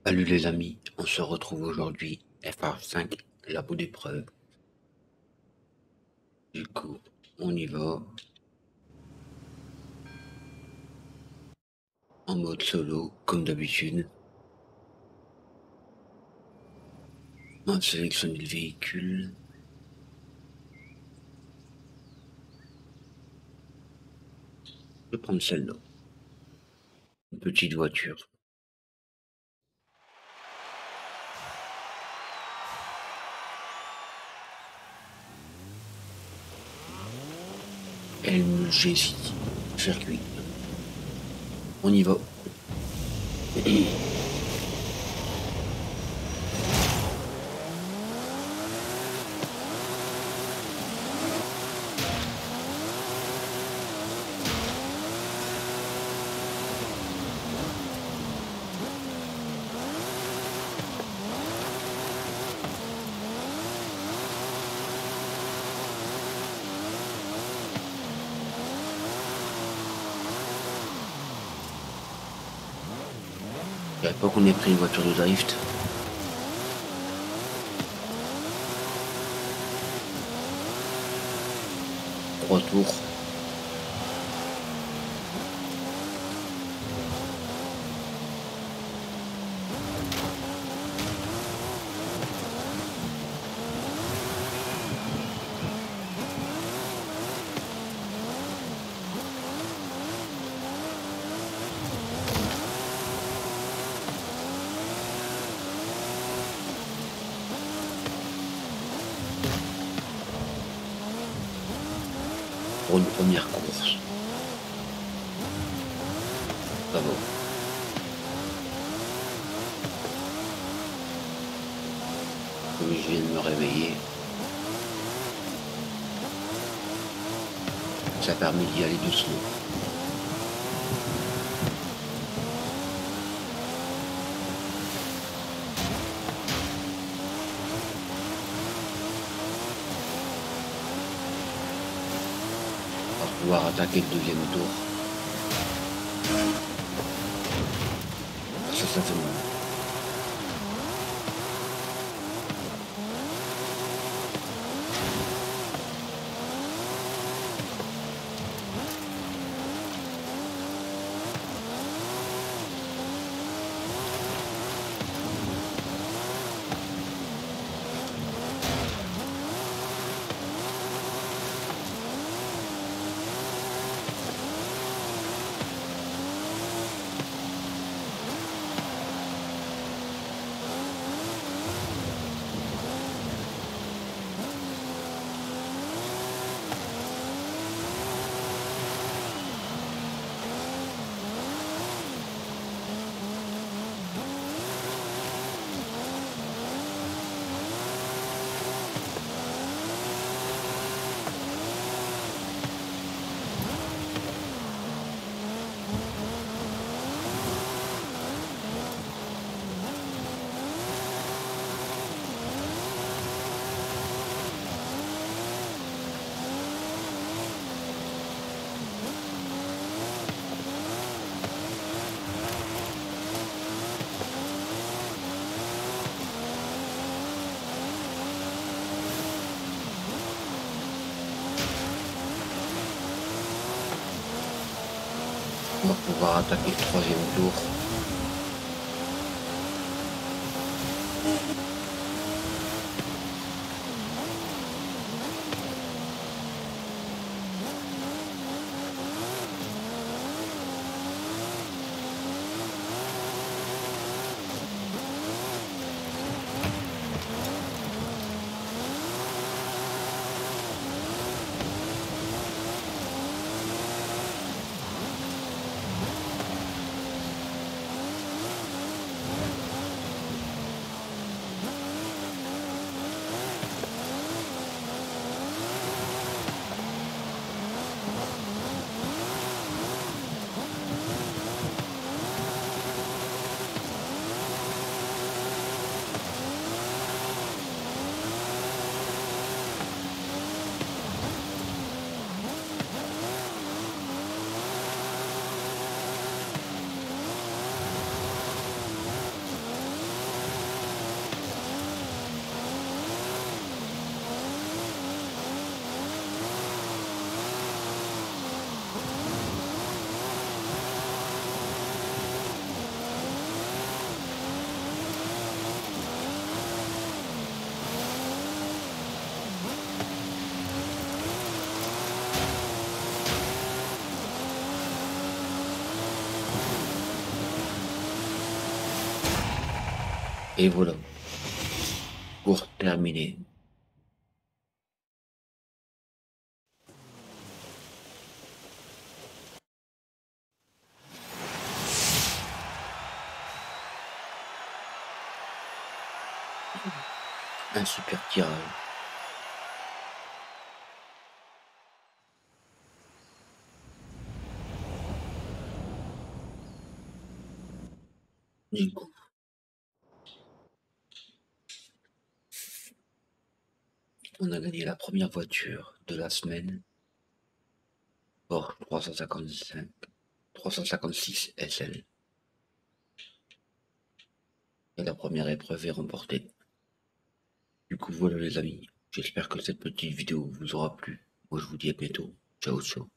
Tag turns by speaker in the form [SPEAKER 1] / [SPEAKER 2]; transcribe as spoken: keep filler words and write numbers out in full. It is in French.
[SPEAKER 1] Salut les amis, on se retrouve aujourd'hui, F R cinq, labo d'épreuve. Du coup, on y va. En mode solo, comme d'habitude. On va sélectionner le véhicule. Je vais prendre celle-là. Une petite voiture. M G City, circuit. On y va. Je savais pas qu'on ait pris une voiture de drift. Trois tours. Pour une première course. Ça va. Comme je viens de me réveiller, ça a permis d'y aller doucement. On va pouvoir attaquer le deuxième tour. Ça, ça fait mal. On va pouvoir attaquer le troisième tour. Et voilà, pour terminer. Un super tirage. Du coup, on a gagné la première voiture de la semaine. Porsche trois cent cinquante-cinq, trois cent cinquante-six S L. Et la première épreuve est remportée. Du coup, voilà les amis. J'espère que cette petite vidéo vous aura plu. Moi, je vous dis à bientôt. Ciao, ciao.